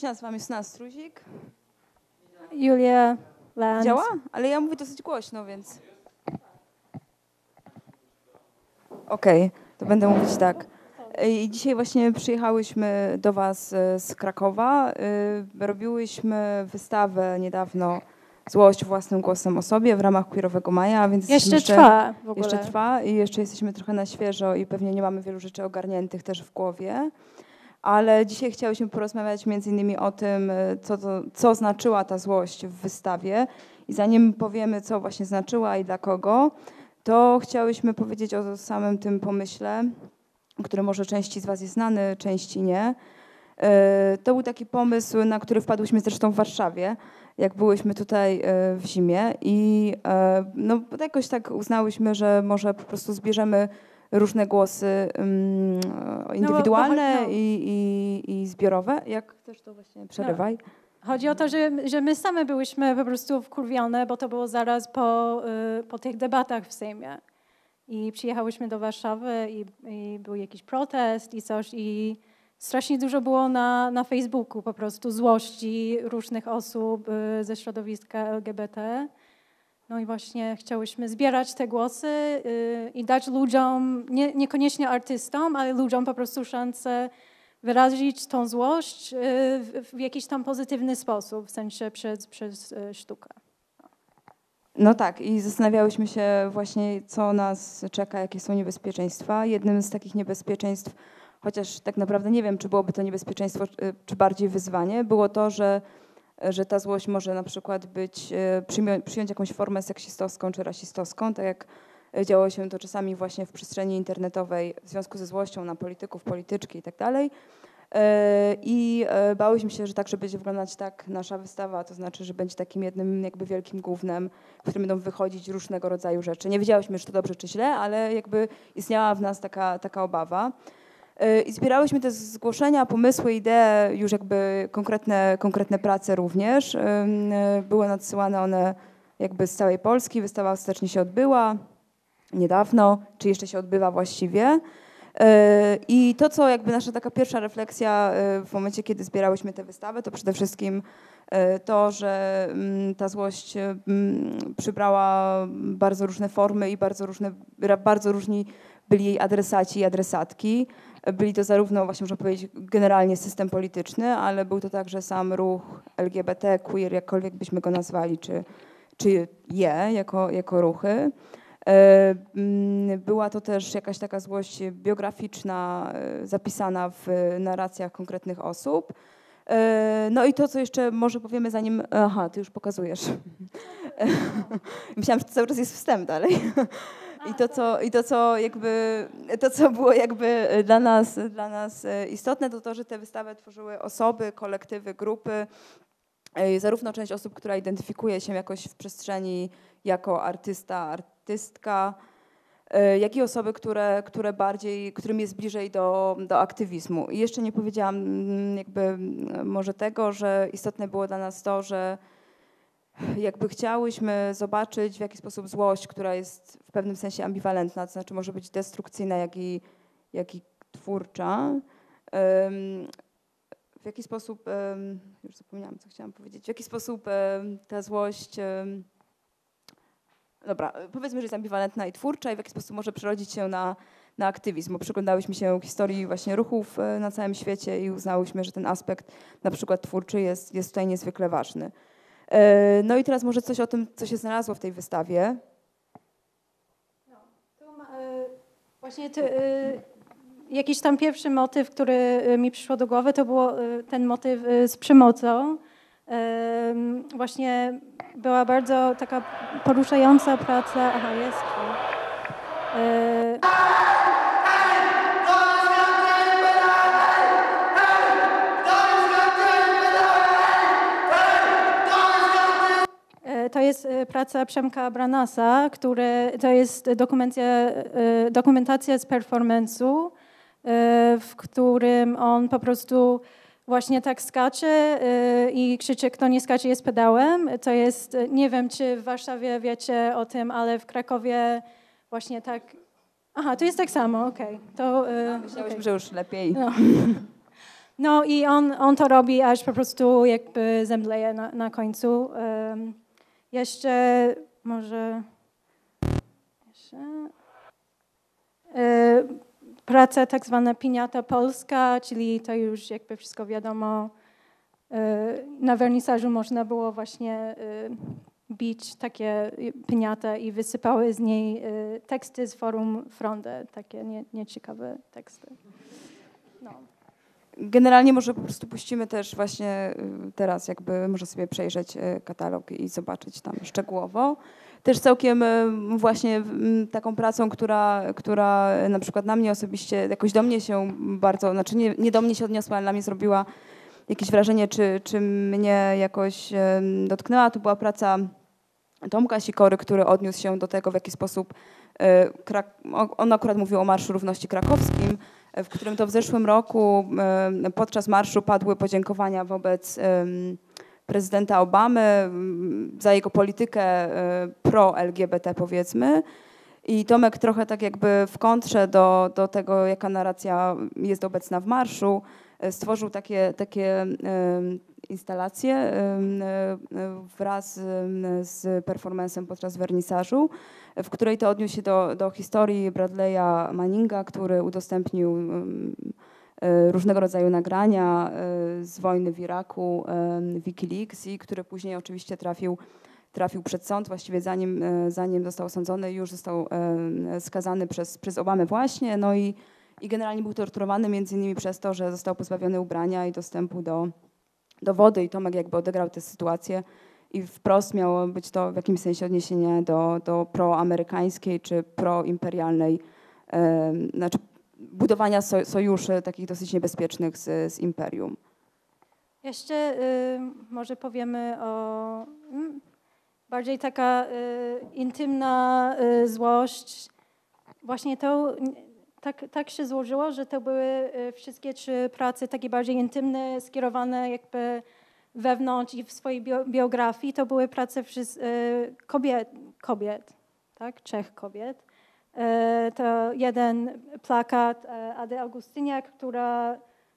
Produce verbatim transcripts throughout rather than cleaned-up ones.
nazywam Justyna Struzik. Julia Lanz. Działa? Ale ja mówię dosyć głośno, więc... Okej, okay, to będę mówić tak. I dzisiaj właśnie przyjechałyśmy do was z Krakowa. Robiłyśmy wystawę niedawno Złość własnym głosem o sobie w ramach Queerowego Maja, więc jeszcze, jeszcze trwa w ogóle. Jeszcze trwa i jeszcze jesteśmy trochę na świeżo i pewnie nie mamy wielu rzeczy ogarniętych też w głowie. Ale dzisiaj chciałyśmy porozmawiać między innymi o tym, co, to, co znaczyła ta złość w wystawie. I zanim powiemy, co właśnie znaczyła i dla kogo, to chciałyśmy powiedzieć o samym tym pomyśle, który może części z was jest znany, części nie. To był taki pomysł, na który wpadłyśmy zresztą w Warszawie, jak byłyśmy tutaj w zimie i no, jakoś tak uznałyśmy, że może po prostu zbierzemy różne głosy um, indywidualne no, bo, no. I, i, i zbiorowe. Jak chcesz, to właśnie przerywaj. No. Chodzi o to, że, że my same byłyśmy po prostu wkurwione, bo to było zaraz po, y, po tych debatach w Sejmie. I przyjechałyśmy do Warszawy i, i był jakiś protest i coś i strasznie dużo było na, na Facebooku po prostu złości różnych osób y, ze środowiska L G B T. No i właśnie chciałyśmy zbierać te głosy y, i dać ludziom, nie, niekoniecznie artystom, ale ludziom po prostu szansę wyrazić tą złość y, w, w jakiś tam pozytywny sposób, w sensie przez, przez y, sztukę. No tak i zastanawiałyśmy się właśnie, co nas czeka, jakie są niebezpieczeństwa. Jednym z takich niebezpieczeństw, chociaż tak naprawdę nie wiem, czy byłoby to niebezpieczeństwo, czy bardziej wyzwanie, było to, że że ta złość może na przykład być, przyjąć jakąś formę seksistowską czy rasistowską, tak jak działo się to czasami właśnie w przestrzeni internetowej w związku ze złością na polityków, polityczki i tak dalej. I bałyśmy się, że tak, że będzie wyglądać tak nasza wystawa, to znaczy, że będzie takim jednym jakby wielkim gównem, w którym będą wychodzić różnego rodzaju rzeczy. Nie wiedziałyśmy, czy to dobrze, czy źle, ale jakby istniała w nas taka, taka obawa. I zbierałyśmy te zgłoszenia, pomysły, idee, już jakby konkretne, konkretne prace również. Były nadsyłane one jakby z całej Polski. Wystawa ostatecznie się odbyła niedawno, czy jeszcze się odbywa właściwie. I to, co jakby nasza taka pierwsza refleksja w momencie, kiedy zbierałyśmy tę wystawę, to przede wszystkim to, że ta złość przybrała bardzo różne formy i bardzo, różne, bardzo różni byli jej adresaci i adresatki. Byli to zarówno, właśnie można powiedzieć, generalnie system polityczny, ale był to także sam ruch L G B T, queer, jakkolwiek byśmy go nazwali, czy, czy je jako, jako ruchy. Była to też jakaś taka złość biograficzna, zapisana w narracjach konkretnych osób. No i to, co jeszcze może powiemy zanim... Aha, ty już pokazujesz. Myślałam, że to cały czas jest wstęp dalej. I to, co, i to, co jakby, to, co było jakby dla nas, dla nas istotne, to to, że tę wystawę tworzyły osoby, kolektywy, grupy, zarówno część osób, która identyfikuje się jakoś w przestrzeni jako artysta, artystka, jak i osoby, które, które bardziej, którym jest bliżej do, do aktywizmu. I jeszcze nie powiedziałam jakby może tego, że istotne było dla nas to, że jakby chciałyśmy zobaczyć, w jaki sposób złość, która jest w pewnym sensie ambiwalentna, to znaczy może być destrukcyjna, jak i, jak i twórcza, w jaki sposób, już zapomniałam, co chciałam powiedzieć, w jaki sposób ta złość, dobra, powiedzmy, że jest ambiwalentna i twórcza i w jaki sposób może przerodzić się na, na aktywizm, bo przyglądałyśmy się historii właśnie ruchów na całym świecie i uznałyśmy, że ten aspekt na przykład twórczy jest, jest tutaj niezwykle ważny. No i teraz może coś o tym, co się znalazło w tej wystawie. No, tu ma, y, właśnie ty, y, jakiś tam pierwszy motyw, który mi przyszło do głowy, to był y, ten motyw y, z przemocą. Y, właśnie była bardzo taka poruszająca praca. Aha, jest. Y, To jest praca Przemka Branasa, który, to jest dokumentacja, dokumentacja z performance'u, w którym on po prostu właśnie tak skacze i krzyczy, kto nie skacze jest pedałem. To jest, nie wiem, czy w Warszawie wiecie o tym, ale w Krakowie właśnie tak... Aha, to jest tak samo, okej. Okay. No, myślałyśmy, okay. że już lepiej. No. No i on, on to robi, aż po prostu jakby zemdleje na, na końcu. Um, jeszcze może... Jeszcze, y, praca tak zwana Piniata Polska, czyli to już jakby wszystko wiadomo. Y, na wernisażu można było właśnie y, bić takie piniate i wysypały z niej y, teksty z forum Fronde, takie nie, nieciekawe teksty. No. Generalnie może po prostu puścimy też właśnie teraz, jakby może sobie przejrzeć katalog i zobaczyć tam szczegółowo. Też całkiem właśnie taką pracą, która, która na przykład na mnie osobiście, jakoś do mnie się bardzo, znaczy nie, nie do mnie się odniosła, ale na mnie zrobiła jakieś wrażenie, czy, czy mnie jakoś dotknęła. To była praca Tomka Sikory, który odniósł się do tego, w jaki sposób on akurat mówił o Marszu Równości Krakowskim, w którym to w zeszłym roku podczas marszu padły podziękowania wobec prezydenta Obamy za jego politykę pro-L G B T, powiedzmy. I Tomek trochę tak jakby w kontrze do, do tego, jaka narracja jest obecna w marszu, stworzył takie, takie instalacje wraz z performancem podczas wernisażu, w której to odniósł się do, do historii Bradley'a Manninga, który udostępnił różnego rodzaju nagrania z wojny w Iraku, Wikileaks, i który później oczywiście trafił, trafił przed sąd, właściwie zanim, zanim został osądzony, już został skazany przez, przez Obamę właśnie, no i, i generalnie był torturowany między innymi przez to, że został pozbawiony ubrania i dostępu do, do wody, i Tomek jakby odegrał tę sytuację i wprost miało być to w jakimś sensie odniesienie do, do proamerykańskiej czy proimperialnej, e, znaczy budowania so, sojuszy takich dosyć niebezpiecznych z, z imperium. Jeszcze y, może powiemy o mm, bardziej taka y, intymna y, złość. Właśnie to tak, tak się złożyło, że to były y, wszystkie trzy prace takie bardziej intymne, skierowane jakby wewnątrz i w swojej bio, biografii. To były prace przez y, kobiet, kobiet, tak? Trzech kobiet. Y, to jeden plakat y, Ady Augustyniak, która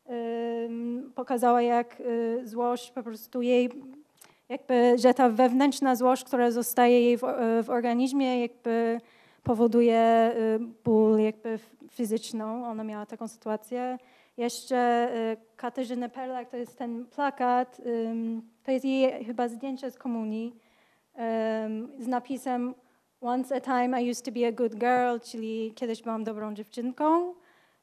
pokazała, jak złość po prostu jej, jakby, że ta wewnętrzna złość, która zostaje jej w, w organizmie, jakby powoduje ból jakby fizyczną. Ona miała taką sytuację. Jeszcze Katarzyna Perlak, to jest ten plakat, to jest jej chyba zdjęcie z komunii z napisem Once a time I used to be a good girl, czyli kiedyś byłam dobrą dziewczynką.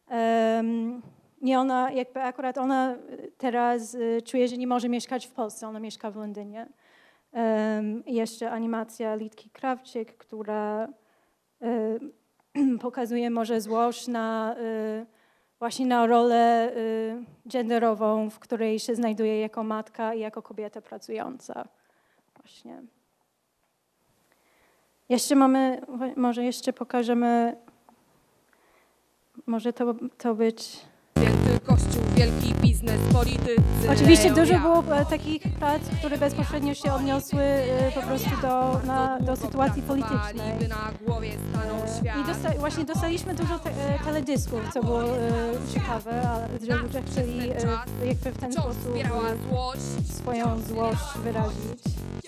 Nie, ona jakby akurat ona teraz y, czuje, że nie może mieszkać w Polsce, ona mieszka w Londynie. Um, jeszcze animacja Litki Krawczyk, która y, pokazuje może złość na, y, właśnie na rolę y, genderową, w której się znajduje jako matka i jako kobieta pracująca. Właśnie. Jeszcze mamy, może jeszcze pokażemy, może to, to być... Wielki kościół, wielki biznes, politycy. Oczywiście dużo było takich prac, które bezpośrednio się odniosły po prostu do, na, do sytuacji politycznej. I dosta, właśnie dostaliśmy dużo te, teledysków, co było ciekawe, że ludzie chcieli jakby w ten sposób swoją złość wyrazić.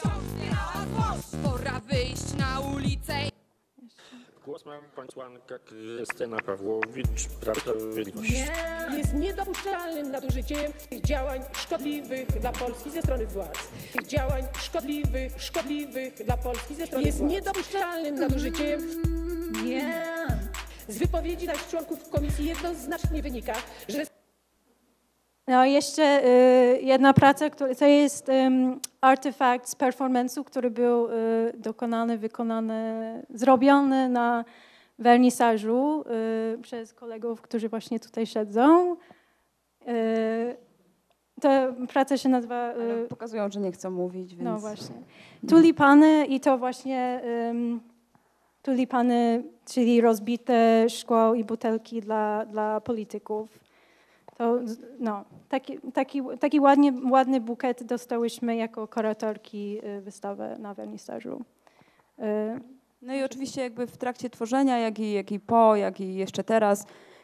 Pora wyjść na ulicę. Głos ma posłanka Krystyna Pawłowicz, Prawo i Sprawiedliwość. Nie, jest niedopuszczalnym nadużyciem tych działań szkodliwych dla Polski ze strony władz. Tych działań szkodliwych, szkodliwych dla Polski ze strony jest władz. Jest niedopuszczalnym nadużyciem. Nie. Z wypowiedzi naszych członków komisji jednoznacznie wynika, że... No jeszcze y, jedna praca, która, to jest um, artefakt z performance'u, który był y, dokonany, wykonany, zrobiony na wernisażu y, przez kolegów, którzy właśnie tutaj siedzą. Y, ta praca się nazywa... Y, pokazują, że nie chcą mówić, więc... No właśnie. Tulipany i to właśnie um, tulipany, czyli rozbite szkło i butelki dla, dla polityków. To, no, taki, taki, taki ładnie, ładny bukiet dostałyśmy jako kuratorki wystawy na wernisażu. No i oczywiście jakby w trakcie tworzenia, jak i, jak i po, jak i jeszcze teraz,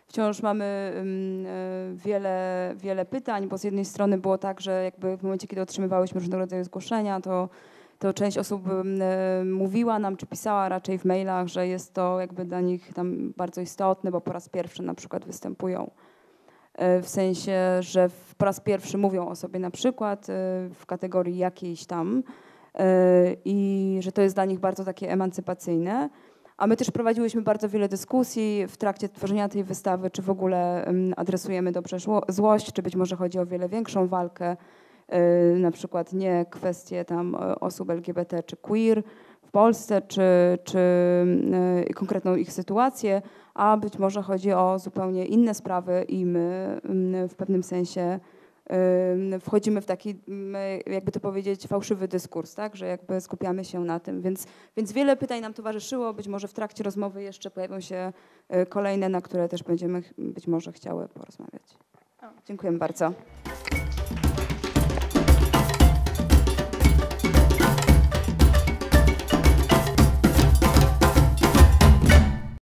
wciąż mamy ym, y, wiele, wiele pytań, bo z jednej strony było tak, że jakby w momencie, kiedy otrzymywałyśmy różnego rodzaju zgłoszenia, to, to część osób ym, y, mówiła nam, czy pisała raczej w mailach, że jest to jakby dla nich tam bardzo istotne, bo po raz pierwszy na przykład występują. W sensie, że po raz pierwszy mówią o sobie na przykład w kategorii jakiejś tam i że to jest dla nich bardzo takie emancypacyjne. A my też prowadziłyśmy bardzo wiele dyskusji w trakcie tworzenia tej wystawy, czy w ogóle adresujemy dobrze złość, czy być może chodzi o wiele większą walkę, na przykład nie kwestie tam osób L G B T czy queer w Polsce, czy, czy konkretną ich sytuację, a być może chodzi o zupełnie inne sprawy i my w pewnym sensie wchodzimy w taki, jakby to powiedzieć, fałszywy dyskurs, tak? Że jakby skupiamy się na tym, więc, więc wiele pytań nam towarzyszyło, być może w trakcie rozmowy jeszcze pojawią się kolejne, na które też będziemy być może chciały porozmawiać. Dziękujemy bardzo.